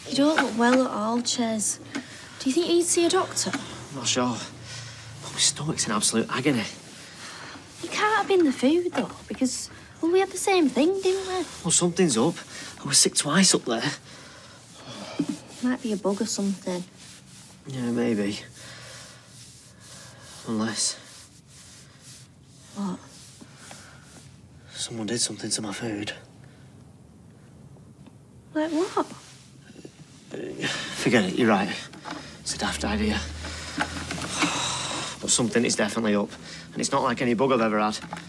You don't look well at all, Ches. Do you think you'd see a doctor? I'm not sure. But my stomach's in absolute agony. It can't have been the food, though, because, well, we had the same thing, didn't we? Well, something's up. I was sick twice up there. Might be a bug or something. Yeah, maybe. Unless... What? Someone did something to my food. Like what? Forget it, you're right. It's a daft idea. But something is definitely up. And it's not like any bug I've ever had.